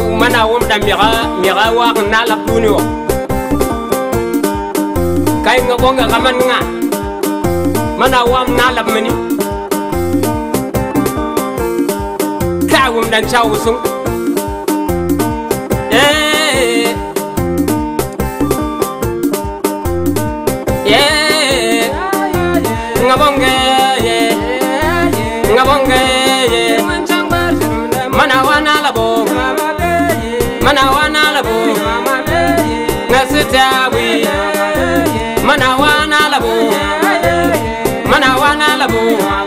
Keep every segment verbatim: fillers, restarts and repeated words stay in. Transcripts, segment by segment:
mana wum da mira mira wa na la punyo kai nga bonga kaman nga mana wam na la mani ka wum dan chawu sung eh yeah nga bonga yeah nga bonga yeah mana wana la bo mana wana la bo ngasitawi mana wana la bo mana wana la bo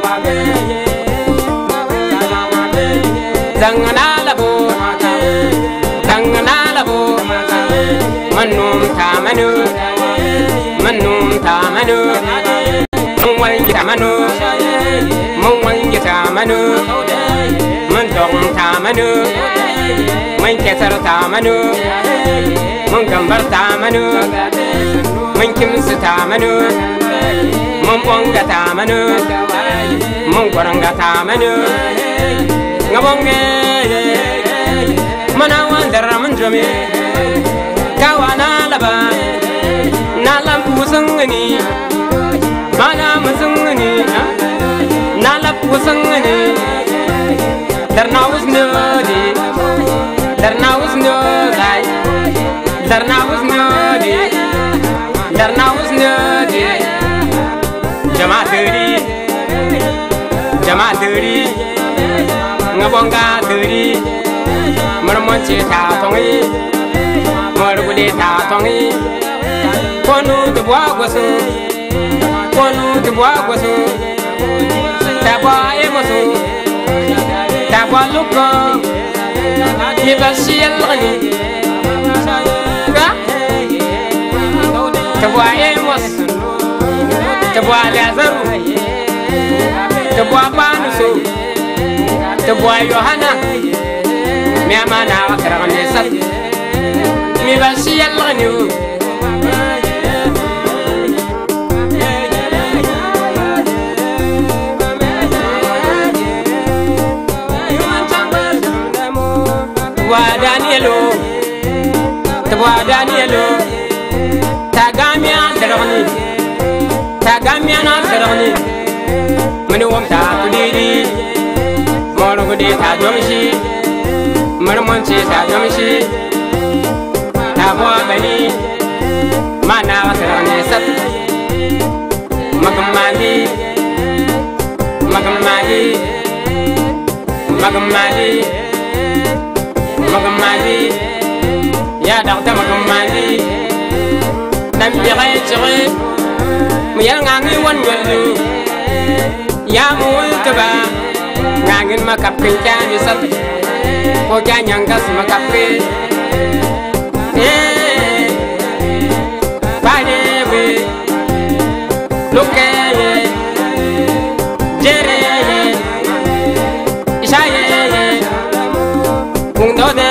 dangana la bo dangana la bo manum tamanu manum tamanu mongwan tamanu mongwan tamanu man dong tamanu man ketar tamanu man gambar tamanu man kimsu tamanu man bonga tamanu man goranga tamanu ngabonge mana wandar man jome kawana laba nalam pusangani mana musangani nalap pusangani darna usno di darna usno gai darna usno di darna usno di jama duri jama duri ngabonga duri marmon che ta tongi margule ta tongi konu de bwa gosu konu de bwa gosu ta bwa emosu ta bwa luko ni bashil ani ga ta bwa emos ta bwa lazaru ta bwa banusu ta bwa yohana mi amana akara ne sat mi bashil ani wa Danielo twa Danielo tagamia darani tagamia na darani mani wam ta tudiri moro gudi ta domshi marmon ce ta domshi ta bo bani mana wasarane sat magamani magamani magamani magamani ya dakta magamani nam biray chere mu yal ngangi wan yolu ya mu taba ngangin makap kencani sat ko janyangas makap ke eh bane we loke jere isaye no de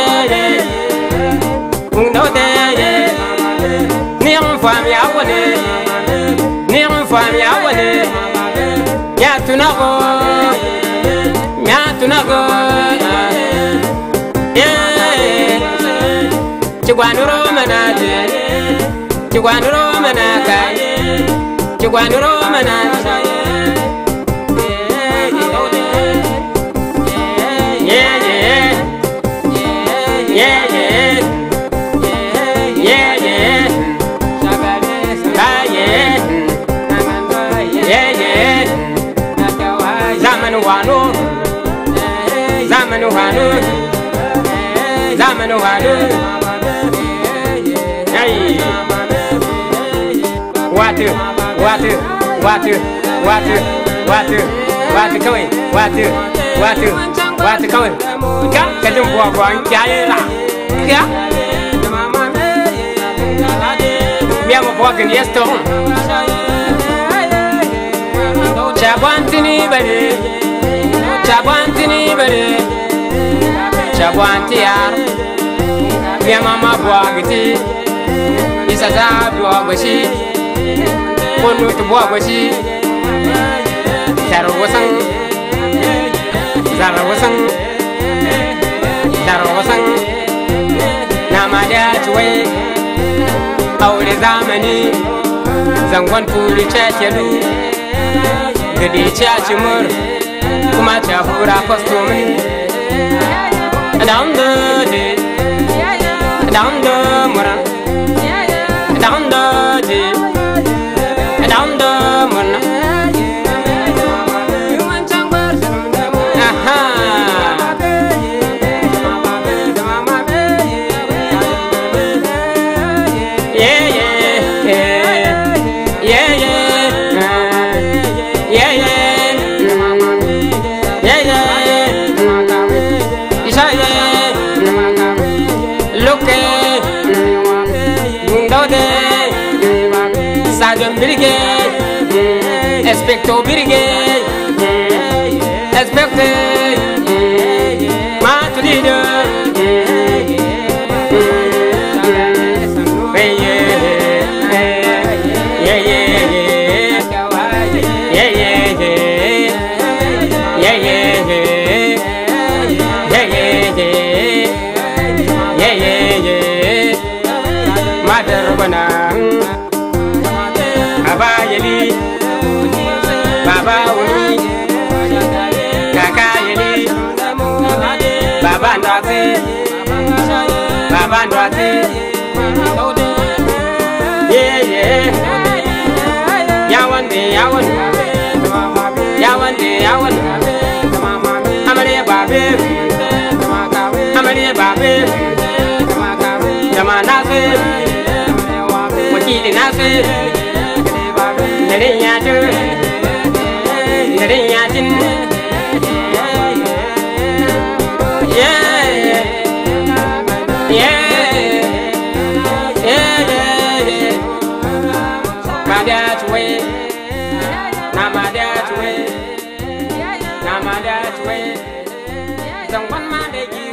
no de ni on fam ya wone ni on fam ya wone ya tunago ya tunago eh chigwanuro manade chigwanuro manaka chigwanuro manaka yeah, yeah, yeah, yeah, ah, yeah, yeah, yeah, zaman wano, zaman wano, zaman wano, hey, water, water, water, water, water, water, going, water, water, water, going. Các cái đường bò bò trái là các mẹ một bò cái yes tông cha quan tini bể cha quan tini bể cha quan tiar mẹ mama bò cái ti isa ta bò cái gì con nuôi tụi bò cái gì charo wasang charo wasang Daro wasang ma da tuwe aure zamani zangon turi cakelu gade caci mur kuma ta hura kwastomi down the day down the mura down the day down the mura aha yeah yeah yeah yeah yeah yeah Sadam birge, expecto birge, expecte, mat leader. Mother banang Aba yeli Baba uni Kaka yeli Baba ndrati Baba ndrati Yeah yeah Yawan de yawan Yawan de yawan Amare babe Amare babe Jama nasi Wakili nasi Dari nyatu Dari nyatin Yeah Yeah Yeah Yeah Madat way Namadat way Namadat way Don't want my day